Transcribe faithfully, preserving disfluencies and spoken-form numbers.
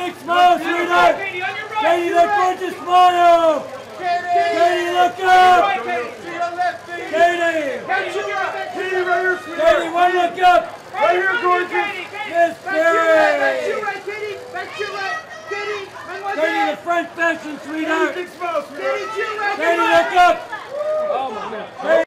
big smile, sweetheart. Katy, on your right. Katy, that gorgeous smile. Katy, look up. Katy. Katy, right here, sweetheart. Katy, one look up. Right here, gorgeous. Miss Back to your right, back to Berry. your right, Katy. Back to your right. Katy, one more Katy, time. the French fashion, sweetheart. Big smile, sweetheart. Katy, to your right. Katy, look up. Oh my God.